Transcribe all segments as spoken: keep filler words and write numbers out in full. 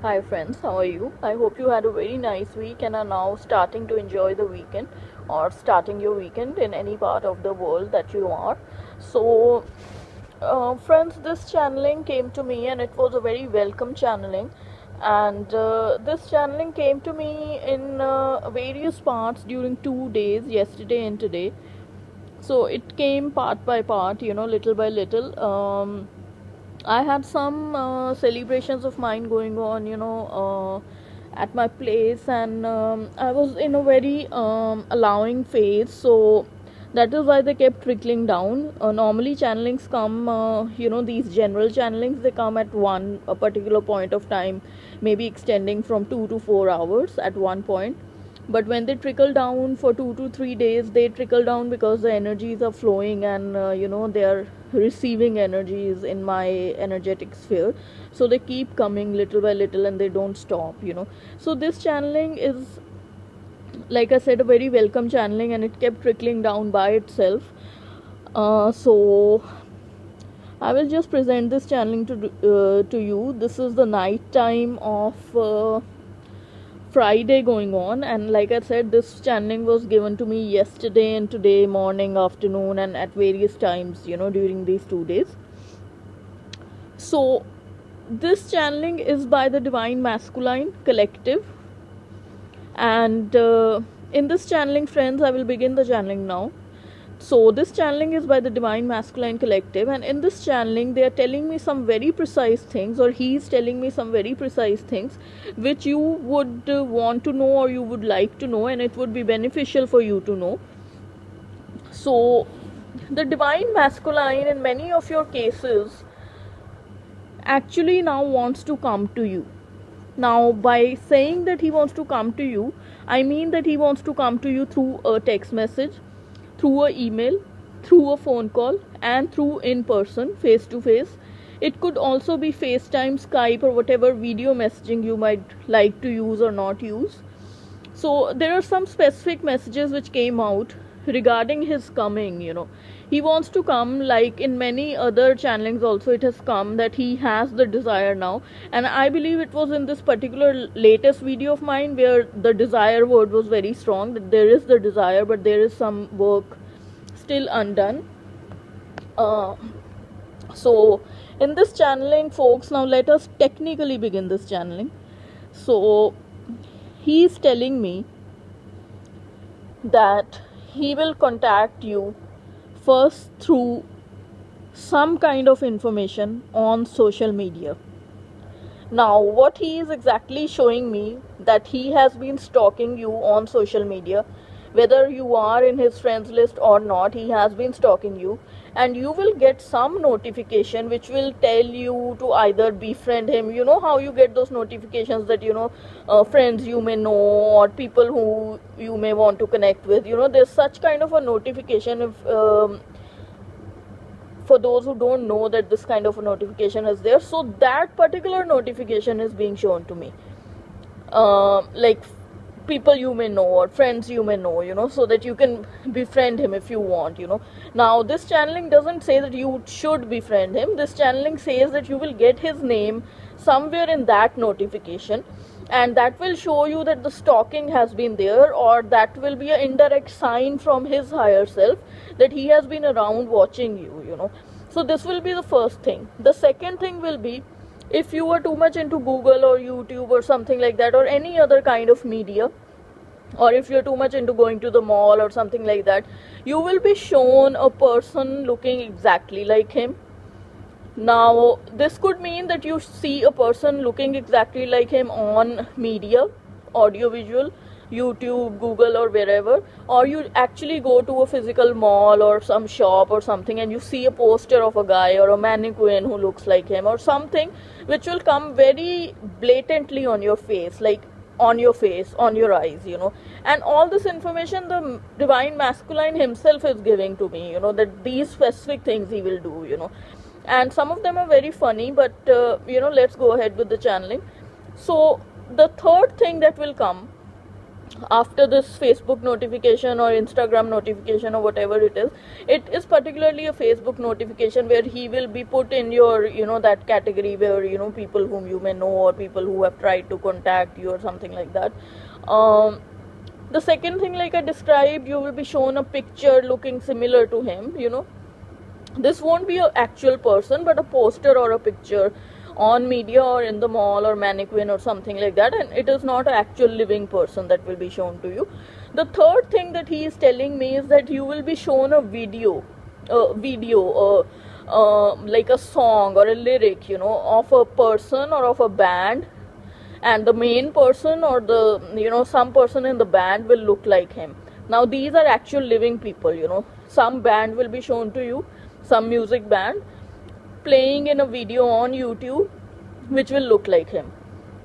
Hi friends, how are you? I hope you had a very nice week and are now starting to enjoy the weekend or starting your weekend in any part of the world that you are. So, uh, friends, this channeling came to me and it was a very welcome channeling. And uh, this channeling came to me in uh, various parts during two days, yesterday and today. So, it came part by part, you know, little by little. Um, I had some uh, celebrations of mine going on, you know, uh, at my place, and um, I was in a very um, allowing phase, so that is why they kept trickling down. Uh, normally, channelings come, uh, you know, these general channelings they come at one a particular point of time, maybe extending from two to four hours at one point. But when they trickle down for two to three days, they trickle down because the energies are flowing and uh, you know they are receiving energies in my energetic sphere, so they keep coming little by little and they don't stop, you know. So this channeling is, like I said, a very welcome channeling, and it kept trickling down by itself. Uh, so I will just present this channeling to uh, to you. This is the night time of uh, Friday going on, and like I said, this channeling was given to me yesterday and today morning, afternoon, and at various times, you know, during these two days. So this channeling is by the Divine Masculine Collective, and uh, in this channeling, friends, I will begin the channeling now. So this channeling is by the Divine Masculine Collective, and in this channeling they are telling me some very precise things, or he is telling me some very precise things which you would uh, want to know, or you would like to know, and it would be beneficial for you to know. So the Divine Masculine in many of your cases actually now wants to come to you. Now, by saying that he wants to come to you, I mean that he wants to come to you through a text message, through an email, through a phone call, and through in person, face to face. It could also be FaceTime, Skype, or whatever video messaging you might like to use or not use. So there are some specific messages which came out regarding his coming, you know. He wants to come, like in many other channelings also it has come that he has the desire now, and I believe it was in this particular latest video of mine where the desire word was very strong, that there is the desire but there is some work still undone. Uh, so in this channeling, folks, now let us technically begin this channeling. So he is telling me that he will contact you first through some kind of information on social media. Now, what he is exactly showing me, that he has been stalking you on social media, whether you are in his friends list or not, he has been stalking you, and you will get some notification which will tell you to either befriend him. You know how you get those notifications that, you know, uh, friends you may know or people who you may want to connect with, you know, there's such kind of a notification. If um, for those who don't know that this kind of a notification is there, so that particular notification is being shown to me, uh, like people you may know or friends you may know, you know, so that you can befriend him if you want, you know. Now this channeling doesn't say that you should befriend him. This channeling says that you will get his name somewhere in that notification, and that will show you that the stalking has been there, or that will be an indirect sign from his higher self that he has been around watching you, you know. So this will be the first thing. The second thing will be, if you are too much into Google or YouTube or something like that, or any other kind of media, or if you're too much into going to the mall or something like that, you will be shown a person looking exactly like him. Now, this could mean that you see a person looking exactly like him on media, audiovisual, YouTube, Google, or wherever, or you actually go to a physical mall or some shop or something and you see a poster of a guy or a mannequin who looks like him or something, which will come very blatantly on your face, like on your face, on your eyes, you know. And all this information the Divine Masculine himself is giving to me, you know, that these specific things he will do, you know. And some of them are very funny, but uh, you know, let's go ahead with the channeling. So the third thing that will come, after this Facebook notification or Instagram notification or whatever it is, it is particularly a Facebook notification where he will be put in your, you know, that category where, you know, people whom you may know or people who have tried to contact you or something like that. Um, the second thing, like I described, you will be shown a picture looking similar to him, you know. This won't be an actual person, but a poster or a picture on media or in the mall or mannequin or something like that, and it is not an actual living person that will be shown to you. The third thing that he is telling me is that you will be shown a video, a video, uh, uh, like a song or a lyric, you know, of a person or of a band, and the main person or the, you know, some person in the band will look like him. Now these are actual living people, you know. Some band will be shown to you, some music band playing in a video on YouTube which will look like him.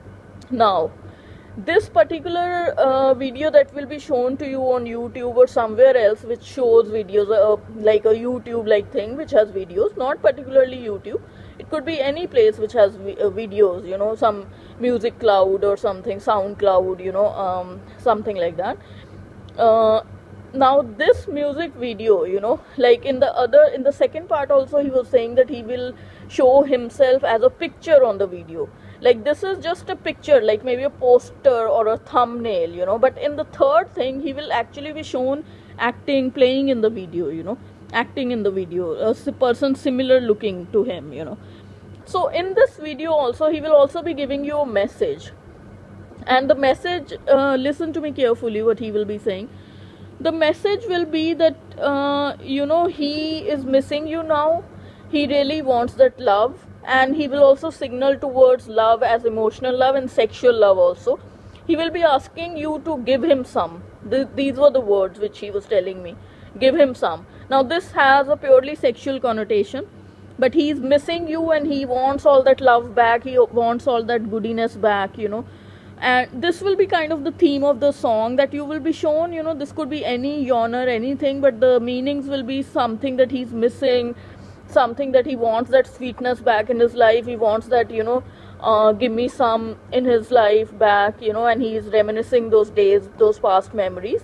Now this particular uh, video that will be shown to you on YouTube or somewhere else which shows videos, uh, like a YouTube like thing which has videos, not particularly YouTube, it could be any place which has vi uh, videos, you know, some music cloud or something, sound cloud, you know, um, something like that. uh, Now this music video, you know, like in the other, in the second part also he was saying that he will show himself as a picture on the video. Like this is just a picture, like maybe a poster or a thumbnail, you know, but in the third thing he will actually be shown acting, playing in the video, you know, acting in the video, a person similar looking to him, you know. So in this video also he will also be giving you a message, and the message, uh, listen to me carefully what he will be saying. The message will be that, uh, you know, he is missing you now. He really wants that love, and he will also signal towards love as emotional love and sexual love also. He will be asking you to give him some. Th these were the words which he was telling me. Give him some. Now this has a purely sexual connotation, but he is missing you and he wants all that love back. He wants all that goodiness back, you know. And this will be kind of the theme of the song that you will be shown, you know. This could be any genre, anything, but the meanings will be something that he's missing, something that he wants that sweetness back in his life. He wants that, you know, uh, give me some in his life back, you know, and he's reminiscing those days, those past memories.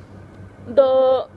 The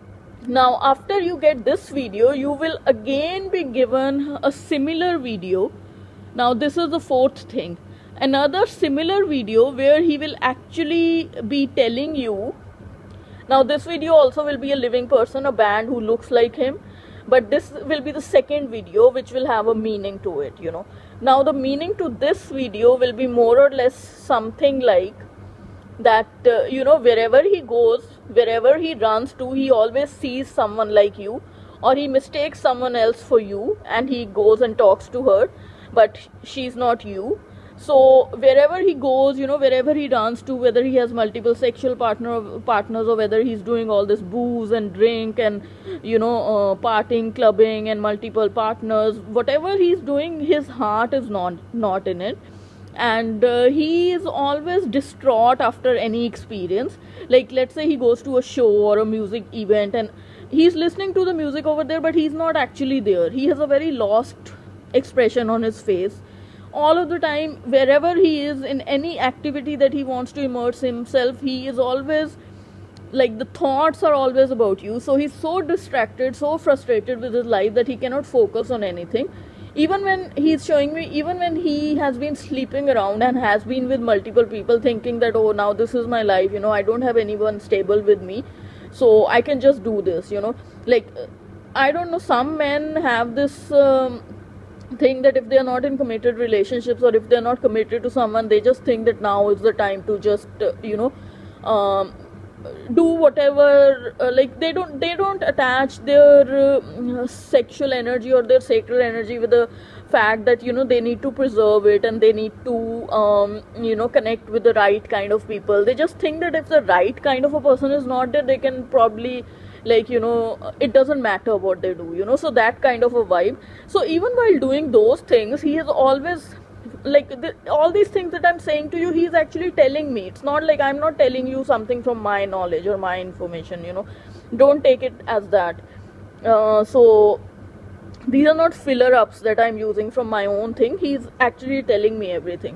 now after you get this video, you will again be given a similar video. Now this is the fourth thing. Another similar video where he will actually be telling you. Now this video also will be a living person, a band who looks like him, but this will be the second video which will have a meaning to it, you know. Now the meaning to this video will be more or less something like that, uh, you know, wherever he goes, wherever he runs to, he always sees someone like you, or he mistakes someone else for you and he goes and talks to her, but she's not you. So wherever he goes, you know, wherever he runs to, whether he has multiple sexual partner partners or whether he's doing all this booze and drink and, you know, uh, partying, clubbing and multiple partners, whatever he's doing, his heart is not not in it, and uh, he is always distraught after any experience. Like let's say he goes to a show or a music event and he's listening to the music over there, but he's not actually there. He has a very lost expression on his face all of the time. Wherever he is, in any activity that he wants to immerse himself, he is always like, the thoughts are always about you. So he's so distracted, so frustrated with his life that he cannot focus on anything. Even when he's showing me, even when he has been sleeping around and has been with multiple people, thinking that, oh, now this is my life, you know, I don't have anyone stable with me, so I can just do this, you know. Like, I don't know, some men have this um, think that if they are not in committed relationships or if they are not committed to someone, they just think that now is the time to just uh, you know um, do whatever, uh, like they don't they don't attach their uh, sexual energy or their sacral energy with the fact that, you know, they need to preserve it and they need to um, you know connect with the right kind of people. They just think that if the right kind of a person is not there, they can probably, like, you know, it doesn't matter what they do, you know. So that kind of a vibe. So even while doing those things, he is always like, the, all these things that I'm saying to you, he's actually telling me. It's not like I'm not telling you something from my knowledge or my information, you know. Don't take it as that. Uh, so these are not filler ups that I'm using from my own thing. He's actually telling me everything.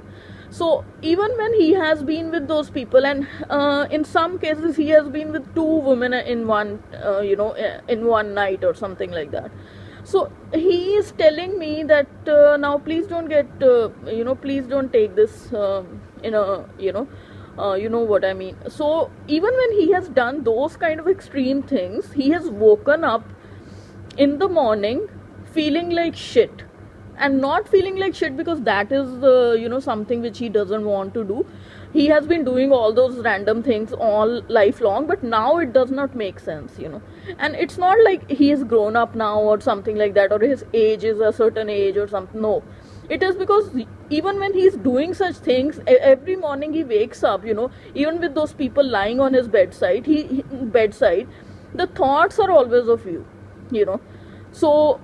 So even when he has been with those people, and uh, in some cases he has been with two women in one uh, you know in one night or something like that. So he is telling me that uh, now please don't get uh, you know please don't take this um, in a you know uh, you know what I mean. So even when he has done those kind of extreme things, he has woken up in the morning feeling like shit, and not feeling like shit because that is uh, you know something which he doesn't want to do. He has been doing all those random things all lifelong, but now it does not make sense, you know and it's not like he is grown up now or something like that, or his age is a certain age or something. No, it is because even when he's doing such things, every morning he wakes up, you know even with those people lying on his bedside, he, he bedside the thoughts are always of you, you know so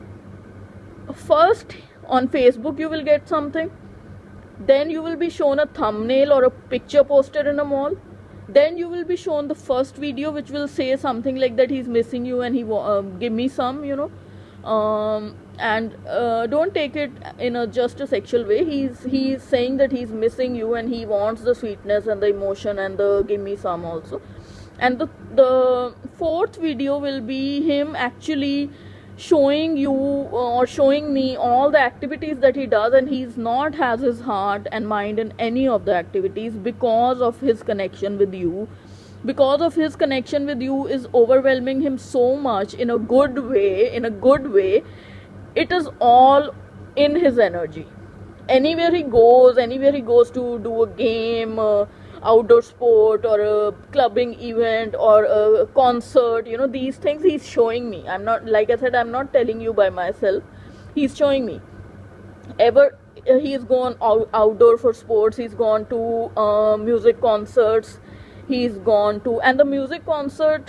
first on Facebook you will get something, then you will be shown a thumbnail or a picture posted in a mall, then you will be shown the first video which will say something like that he's missing you and he uh, give me some, you know um, and uh, don't take it in a just a sexual way. He's he's saying that he's missing you and he wants the sweetness and the emotion and the give me some also. And the the fourth video will be him actually showing you or showing me all the activities that he does, and he's not has his heart and mind in any of the activities because of his connection with you. Because of his connection with you is overwhelming him so much in a good way, in a good way. It is all in his energy. Anywhere he goes, anywhere he goes to do a game, uh, outdoor sport or a clubbing event or a concert, you know these things he's showing me. I'm not, like I said, I'm not telling you by myself, he's showing me. Ever he's gone out, outdoor for sports, he's gone to uh, music concerts, he's gone to, and the music concert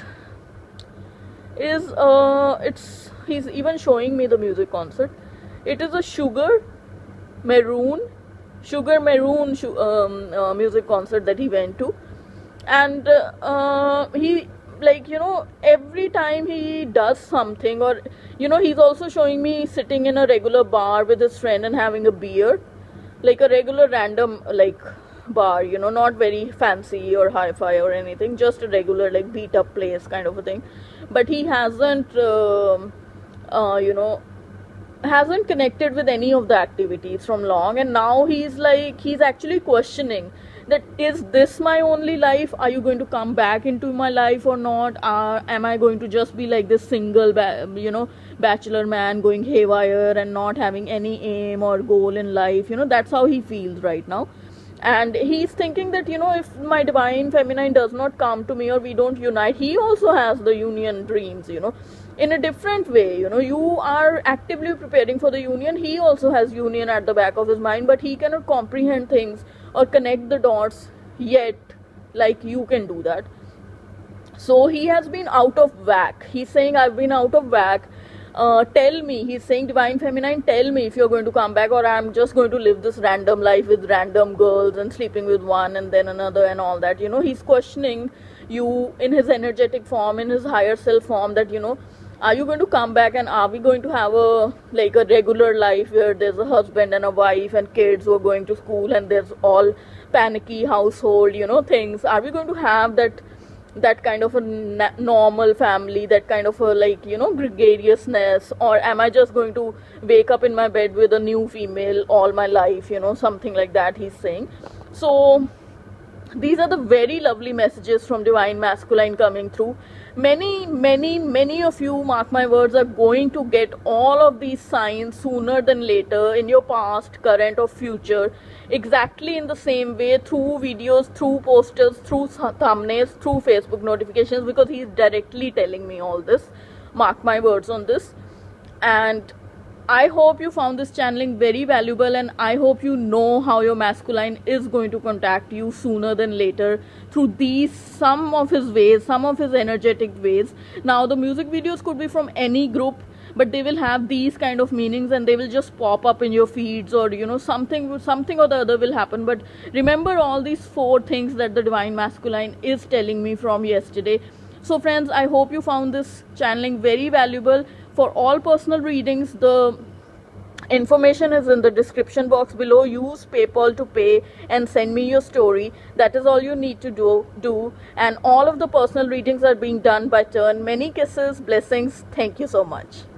is uh it's he's even showing me the music concert. It is a sugar maroon Sugar Maroon um, uh, music concert that he went to, and uh, uh, he like you know every time he does something, or you know he's also showing me sitting in a regular bar with his friend and having a beer, like a regular random like bar, you know not very fancy or hi-fi or anything, just a regular like beat up place kind of a thing. But he hasn't uh, uh, you know hasn't connected with any of the activities from long, and now he's like he's actually questioning that, is this my only life? Are you going to come back into my life or not? Uh, am I going to just be like this single ba- you know bachelor man going haywire and not having any aim or goal in life? You know that's how he feels right now. And he's thinking that, you know if my divine feminine does not come to me or we don't unite, he also has the union dreams, you know in a different way. You know you are actively preparing for the union, he also has union at the back of his mind, but he cannot comprehend things or connect the dots yet like you can do that. So he has been out of whack. He's saying, I've been out of whack, uh, tell me, he's saying, divine feminine, tell me if you're going to come back, or I'm just going to live this random life with random girls and sleeping with one and then another and all that. You know he's questioning you in his energetic form, in his higher self form, that you know are you going to come back, and are we going to have a like a regular life where there's a husband and a wife and kids who are going to school, and there's all panicky household, you know things? Are we going to have that that kind of a na- normal family, that kind of a like you know gregariousness? Or am I just going to wake up in my bed with a new female all my life, you know something like that he's saying. So these are the very lovely messages from divine masculine coming through. Many many many of you, mark my words, are going to get all of these signs sooner than later, in your past, current or future, exactly in the same way, through videos, through posters, through thumbnails, through Facebook notifications, because he's directly telling me all this. Mark my words on this. And I hope you found this channeling very valuable, and I hope you know how your masculine is going to contact you sooner than later through these, some of his ways, some of his energetic ways. Now the music videos could be from any group, but they will have these kind of meanings, and they will just pop up in your feeds, or you know something something or the other will happen. But remember all these four things that the divine masculine is telling me from yesterday. So friends, I hope you found this channeling very valuable. For all personal readings, the Information is in the description box below. Use PayPal to pay and send me your story. That is all you need to do. do. And all of the personal readings are being done by turn. Many kisses, blessings. Thank you so much.